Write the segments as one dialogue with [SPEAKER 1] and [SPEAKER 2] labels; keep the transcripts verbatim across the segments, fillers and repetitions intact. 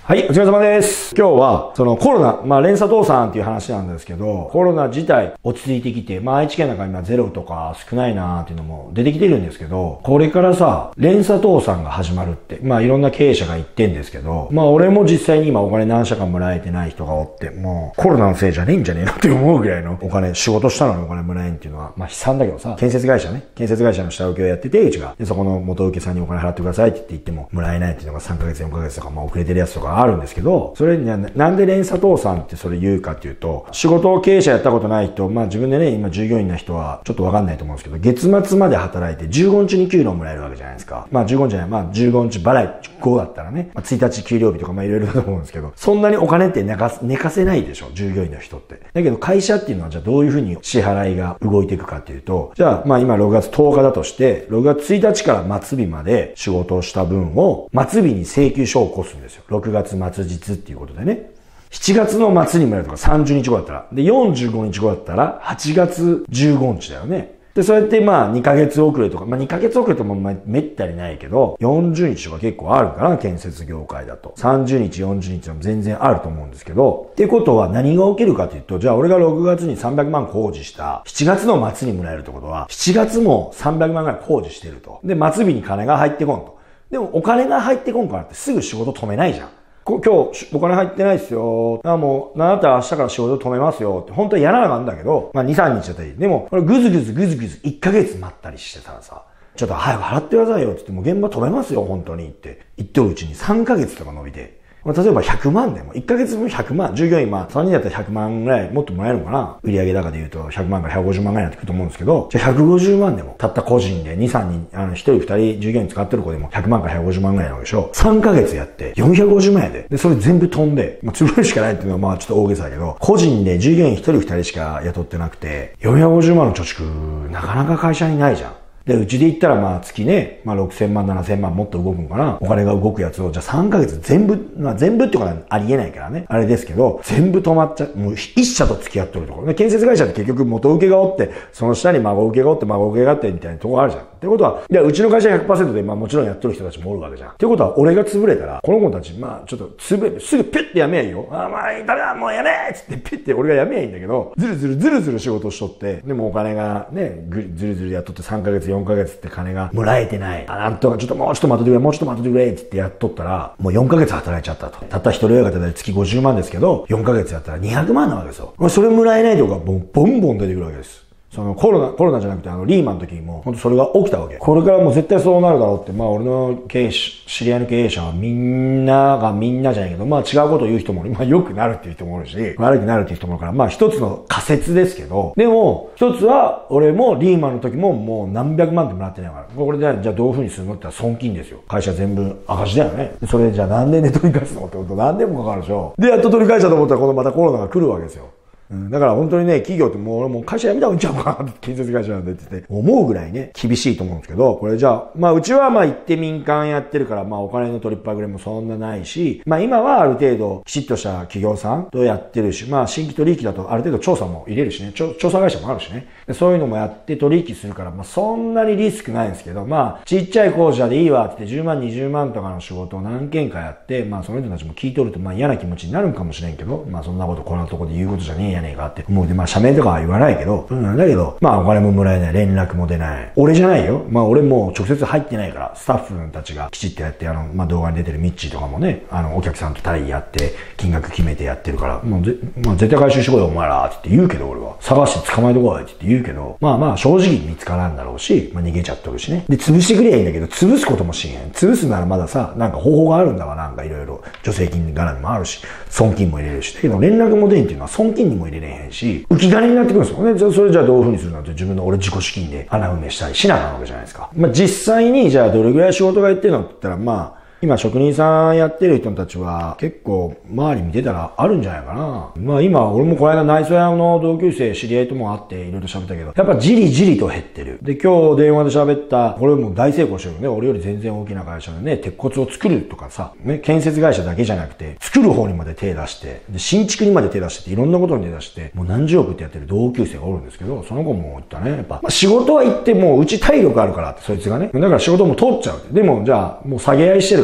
[SPEAKER 1] はい、お疲れ様です。今日は、そのコロナ、まあ連鎖倒産っていう話なんですけど、コロナ自体落ち着いてきて、まあ愛知県なんか今ゼロとか少ないなーっていうのも出てきてるんですけど、これからさ、連鎖倒産が始まるって、まあいろんな経営者が言ってんですけど、まあ俺も実際に今お金何社かもらえてない人がおって、もうコロナのせいじゃねえんじゃねえのって思うぐらいのお金、仕事したのにお金もらえんっていうのは、まあ悲惨だけどさ、建設会社ね、建設会社の下請けをやってて、うちが、でそこの元請けさんにお金払ってくださいって言って言っても、もらえないっていうのがさんかげつよんかげつとか、まあ遅れてるやつとかあるんですけど、それにはなんで連鎖倒産ってそれ言うかっていうと、仕事を経営者やったことない人、まあ自分でね、今従業員な人はちょっとわかんないと思うんですけど、月末まで働いてじゅうごにちに給料もらえるわけじゃないですか。まあじゅうごにちじゃない、まあじゅうごにち払いごだったらね、まあ、ついたち給料日とかまあいろいろだと思うんですけど、そんなにお金って寝か寝かせないでしょ、従業員の人って。だけど会社っていうのはじゃあどういうふうに支払いが動いていくかっていうと、じゃあまあ今ろくがつとおかだとして、ろくがつついたちから末日まで仕事をした分を末日に請求書を起こすんですよ。ろくがつ末日っていうことでね。しちがつの末にもらえるとかさんじゅうにちごだったら。で、よんじゅうごにちごだったらはちがつじゅうごにちだよね。で、そうやってまあにかげつ遅れとか、まあにかげつ遅れともまあめったにないけど、よんじゅうにちとか結構あるから、建設業界だと。さんじゅうにち、よんじゅうにちも全然あると思うんですけど、ってことは何が起きるかというと、じゃあ俺がろくがつにさんびゃくまん工事した、しちがつの末にもらえるってことは、しちがつもさんびゃくまんぐらい工事してると。で、末日に金が入ってこんと。でもお金が入ってこんからってすぐ仕事止めないじゃん。今日お金入ってないっすよ。あもう、なんだったら明日から仕事止めますよって、本当はやらなかったんだけど、まあに、さんにちだったり。でも、これぐずぐずぐずぐずいっかげつ待ったりしてたらさ、ちょっと早く払ってくださいよって言って、もう現場止めますよ、本当にって言ってるうちにさんかげつとか伸びて。例えばひゃくまんでも、いっかげつぶんひゃくまん、従業員まあさんにんだったらひゃくまんぐらいもっともらえるのかな、売上高で言うとひゃくまんからひゃくごじゅうまんぐらいになってくると思うんですけど、じゃあひゃくごじゅうまんでも、たった個人でに、さんにん、あの、ひとりふたり従業員使ってる子でもひゃくまんからひゃくごじゅうまんぐらいなわけでしょ。さんかげつやってよんひゃくごじゅうまんやで。で、それ全部飛んで、まあ、潰るしかないっていうのはまあちょっと大げさだけど、個人で従業員ひとりふたりしか雇ってなくて、よんひゃくごじゅうまんの貯蓄、なかなか会社にないじゃん。で、うちで言ったらまあ月ね、まあろくせんまん、ななせんまんもっと動くのかな。お金が動くやつを、じゃあさんかげつ全部、まあ全部ってことはありえないからね。あれですけど、全部止まっちゃう。もう一社と付き合ってるところね。建設会社って結局元請けがおって、その下に孫請けがおって、孫請けがあってみたいなところあるじゃん。ってことは、いや、うちの会社 ひゃくパーセント で、まあもちろんやってる人たちもおるわけじゃん。ってことは、俺が潰れたら、この子たち、まあちょっと潰れて、すぐピュッてやめやいいよ。あ、まあ、ダメだ、もうやめーっつってピュッて俺がやめやいいんだけど、ずるずるずるずる仕事しとって、でもお金がね、ずるずるやっとってさんかげつ、よんかげつって金がもらえてない。あ、なんとかちょっともうちょっと待っててくれ、もうちょっと待っててくれって言ってやっとったら、もうよんかげつ働いちゃったと。たった一人親方で月ごじゅうまんですけど、よんかげつやったらにひゃくまんなわけですよ。それもらえないとか、もうボンボン出てくるわけです。そのコロナ、コロナじゃなくてあのリーマンの時にも本当それが起きたわけ。これからもう絶対そうなるだろうって、まあ俺の経営者、知り合いの経営者はみんながみんなじゃないけど、まあ違うことを言う人も、まあ良くなるっていう人もおるし、悪くなるっていう人もいるから、まあ一つの仮説ですけど、でも一つは俺もリーマンの時ももう何百万ってもらってないから、これでじゃあどういう風にするのって言ったら損金ですよ。会社全部赤字だよね。それじゃあ何年で取り返すのってこと何年もかかるでしょ。で、やっと取り返したと思ったらこのまたコロナが来るわけですよ。うん、だから本当にね、企業ってもう俺もう会社辞めた方がいいんちゃうかなって、建設会社なんでって言って思うぐらいね、厳しいと思うんですけど、これじゃあ、まあうちはまあ行って民間やってるから、まあお金の取りっぱぐれもそんなないし、まあ今はある程度きちっとした企業さんとやってるし、まあ新規取引だとある程度調査も入れるしね、調査会社もあるしね、そういうのもやって取引するから、まあそんなにリスクないんですけど、まあちっちゃい工社でいいわって言ってじゅうまん、にじゅうまんとかの仕事を何件かやって、まあその人たちも聞いとるとまあ嫌な気持ちになるんかもしれんけど、まあそんなことこんなとこで言うことじゃねえやねえかって思うで、まあ、社名とかは言わないけど、うん、だけど、まあ、お金ももらえない、連絡も出ない。俺じゃないよ。まあ、俺も直接入ってないから、スタッフたちがきちっとやって、あの、まあ、動画に出てるミッチーとかもね、あの、お客さんと対やって、金額決めてやってるから、もうぜ、まあ、絶対回収してこいよ、お前ら、って言うけど、俺は。探して捕まえてこい、って言うけど、まあまあ、正直見つからんだろうし、まあ、逃げちゃっとるしね。で、潰してくれやいいんだけど、潰すこともしへん。潰すならまださ、なんか方法があるんだわ、なんかいろいろ。助成金絡みもあるし、損金も入れるし。だけど、連絡も出んっていうのは損金にも入れれへんし、浮き金になってくるんですよね。じゃあそれじゃあどういう風にするなんて自分の俺自己資金で穴埋めしたりしなあかんわけじゃないですか。まあ実際にじゃあどれぐらい仕事がいってるのって言ったら、まあ今職人さんやってる人たちは結構周り見てたらあるんじゃないかな。まあ今俺もこの間内装屋の同級生知り合いとも会っていろいろ喋ったけど、やっぱじりじりと減ってる。で今日電話で喋った、これも大成功してるよね。俺より全然大きな会社でね、鉄骨を作るとかさ、ね、建設会社だけじゃなくて、作る方にまで手出して、で新築にまで手出してて、いろんなことに手出して、もう何十億ってやってる同級生がおるんですけど、その子も言ったね。やっぱ、まあ、仕事は行ってもううち体力あるからって、そいつがね。だから仕事も通っちゃう。でもじゃあもう下げ合いしてるから、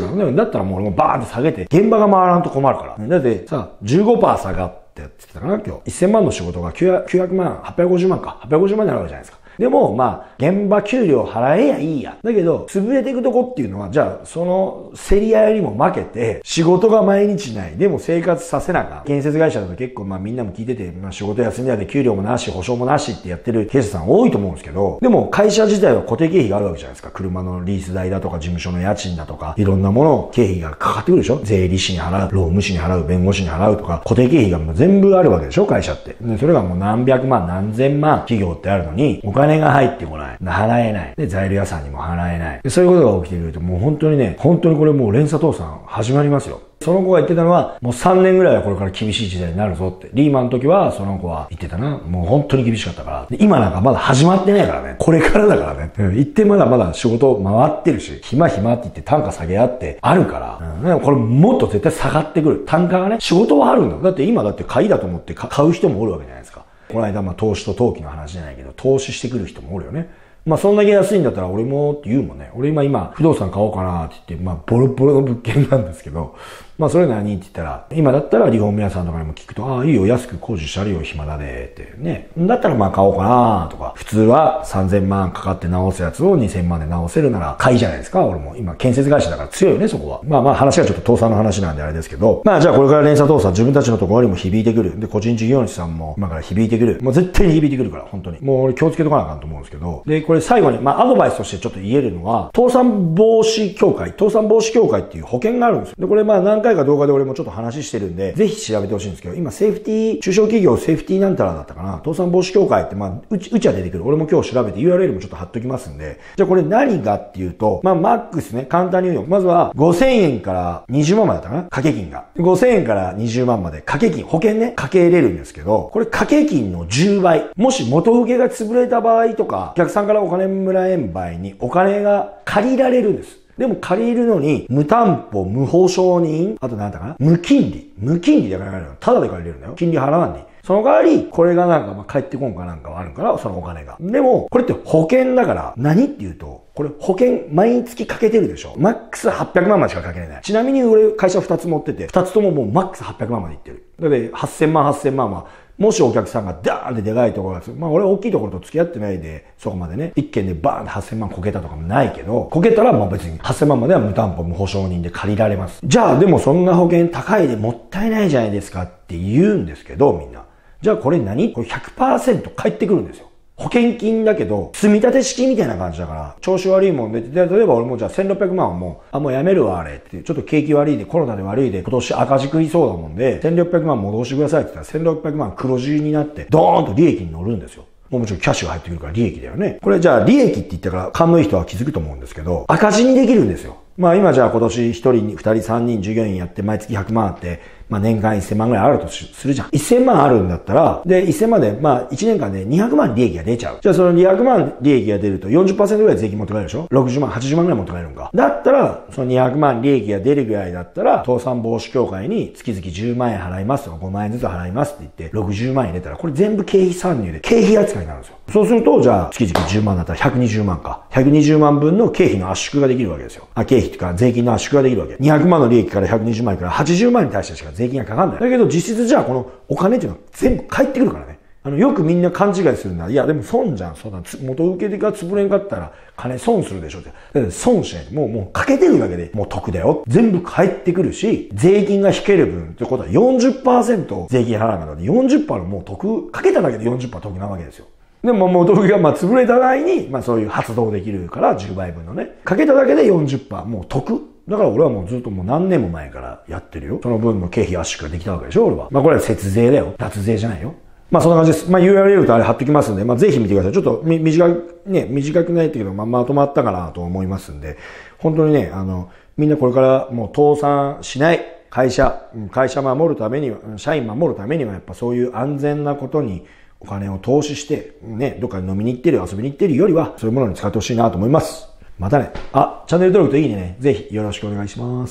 [SPEAKER 1] るからね。だったらもう俺もバーンって下げて、現場が回らんと困るから。だってさ、じゅうごパーセント下がってやってたかな、今日。せんまんの仕事がきゅうひゃくまん、はっぴゃくごじゅうまんか。はっぴゃくごじゅうまんになるわけじゃないですか。でも、まあ、現場給料払えやいいや。だけど、潰れていくとこっていうのは、じゃあ、その、競り合いにも負けて、仕事が毎日ない。でも生活させなかん。建設会社だと結構、まあみんなも聞いてて、まあ仕事休みだで給料もなし、保証もなしってやってる経営者さん多いと思うんですけど、でも会社自体は固定経費があるわけじゃないですか。車のリース代だとか、事務所の家賃だとか、いろんなもの、経費がかかってくるでしょ。税理士に払う、労務士に払う、弁護士に払うとか、固定経費がもう全部あるわけでしょ、会社って。で、それがもう何百万、何千万、企業ってあるのに、お金が入ってこない。払えない。で、材料屋さんにも払えない。で、そういうことが起きてくると、もう本当にね、本当にこれもう連鎖倒産始まりますよ。その子が言ってたのは、もうさんねんぐらいはこれから厳しい時代になるぞって。リーマンの時は、その子は言ってたな。もう本当に厳しかったから。で今なんかまだ始まってないからね。これからだからね。うん、言ってまだまだ仕事回ってるし、暇暇って言って単価下げ合ってあるから。うん、でもこれもっと絶対下がってくる。単価がね、仕事はあるんだ。だって今だって買いだと思って買う人もおるわけじゃないですか。この間まあ投資と投機の話じゃないけど、投資してくる人もおるよね。まあそんだけ安いんだったら俺もって言うもんね。俺今今不動産買おうかなって言って、まあボロボロの物件なんですけど、まあそれ何って言ったら、今だったらリフォーム屋さんとかにも聞くと、ああいいよ安く工事してあるよ暇だでってね。だったらまあ買おうかなとか、普通はさんぜんまんかかって直すやつをにせんまんで直せるなら買いじゃないですか。俺も今建設会社だから強いよねそこは。まあまあ話がちょっと倒産の話なんであれですけど、まあじゃあこれから連鎖倒産自分たちのところにも響いてくる。で個人事業主さんも今から響いてくる。もう絶対に響いてくるから本当に。もう俺気をつけとかなあかんと思うんですけど。でこれ最後にまあアドバイスとしてちょっと言えるのは、倒産防止協会、倒産防止協会っていう保険があるんですよ。でこれまあ何回か動画で俺もちょっと話してるんで、ぜひ調べてほしいんですけど、今セーフティー、中小企業セーフティーなんたらだったかな。倒産防止協会ってまあ、うち、うちは出てくる。俺も今日調べて ユーアールエル もちょっと貼っときますんで。じゃあこれ何がっていうと、まあマックスね、簡単に言うよ。まずはごせんえんからにじゅうまんまでだったかな。掛け金が。ごせんえんからにじゅうまんまで掛け金、保険ね、かけれるんですけど、これ掛け金のじゅうばい。もし元請けが潰れた場合とか、お客さんからお金もらえん場合にお金が借りられるんです。でも借りるのに、無担保、無保証人、あと何だかな無金利。無金利で借りられるの。ただで借りれるんだよ。金利払わんで。その代わり、これがなんか、まあ、返ってこんかなんかはあるから、そのお金が。でも、これって保険だから、何って言うと、これ保険、毎月かけてるでしょ。マックスはっぴゃくまんまでしかかけれない。ちなみに俺、会社ふたつ持ってて、ふたつとももうマックスはっぴゃくまんまでいってる。だって、はっせんまんはっせんまんは、もしお客さんがダーンってでかいところが、まあ俺大きいところと付き合ってないで、そこまでね、一件でバーンってはっせんまんこけたとかもないけど、こけたらまあ別にはっせんまんまでは無担保無保証人で借りられます。じゃあでもそんな保険高いでもったいないじゃないですかって言うんですけど、みんな。じゃあこれ何？これ ひゃくパーセント 返ってくるんですよ。保険金だけど、積み立て式みたいな感じだから、調子悪いもんで、で例えば俺もじゃあせんろっぴゃくまんはもう、あ、もうやめるわ、あれって、ちょっと景気悪いで、コロナで悪いで、今年赤字食いそうだもんで、せんろっぴゃくまん戻してくださいって言ったら、せんろっぴゃくまん黒字になって、ドーンと利益に乗るんですよ。もうもちろんキャッシュが入ってくるから利益だよね。これじゃあ利益って言ったから、勘のいい人は気づくと思うんですけど、赤字にできるんですよ。まあ今じゃあ今年ひとりにふたりさんにん従業員やって毎月ひゃくまんあって、まあ年間せんまんぐらいあるとするじゃん。せんまんあるんだったら、で、せんまんで、まあいちねんかんでにひゃくまん利益が出ちゃう。じゃあそのにひゃくまん利益が出ると よんじゅっパーセント ぐらい税金持って帰るでしょ ?ろくじゅうまん、はちじゅうまんぐらい持って帰るんか。だったら、そのにひゃくまん利益が出るぐらいだったら、倒産防止協会に月々じゅうまんえん払いますとかごまんえんずつ払いますって言って、ろくじゅうまん入れたら、これ全部経費参入で経費扱いになるんですよ。そうすると、じゃあ月々じゅうまんだったらひゃくにじゅうまんか。ひゃくにじゅうまんぶんの経費の圧縮ができるわけですよ。あ、経費っていうか税金の圧縮ができるわけ。にひゃくまんの利益からひゃくにじゅうまんからはちじゅうまんに対してしか税金がかかんない。だけど実質じゃあこのお金っていうのは全部返ってくるからね。あの、よくみんな勘違いするのは、いやでも損じゃん。そうだ、元請けが潰れんかったら金損するでしょって。だって損しない。もう、もうかけてるだけでもう得だよ。全部返ってくるし、税金が引ける分ってことは よんじゅっパーセント 税金払わなかったら よんじゅっパーセント のもう得、かけただけで よんじゅっパーセント 得なわけですよ。でも、元請けがまあ潰れた場合に、まあそういう発動できるからじゅうばいぶんのね。かけただけで よんじゅっパーセント、もう得。だから俺はもうずっともう何年も前からやってるよ。その分の経費圧縮ができたわけでしょ、俺は。まあこれは節税だよ。脱税じゃないよ。まあそんな感じです。まあ ユーアールエル とあれ貼っときますんで、まあぜひ見てください。ちょっとみ短く、ね、短くないっていうけど、まあまとまったかなと思いますんで、本当にね、あの、みんなこれからもう倒産しない会社、会社守るためには、社員守るためにはやっぱそういう安全なことにお金を投資して、ね、どっかに飲みに行ってる、遊びに行ってるよりは、そういうものに使ってほしいなと思います。またね。あ、チャンネル登録といいねね、ぜひよろしくお願いします。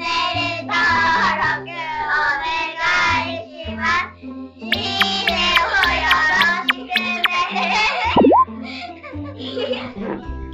[SPEAKER 2] チャンネル登録お願いします。いいねしてるわけ。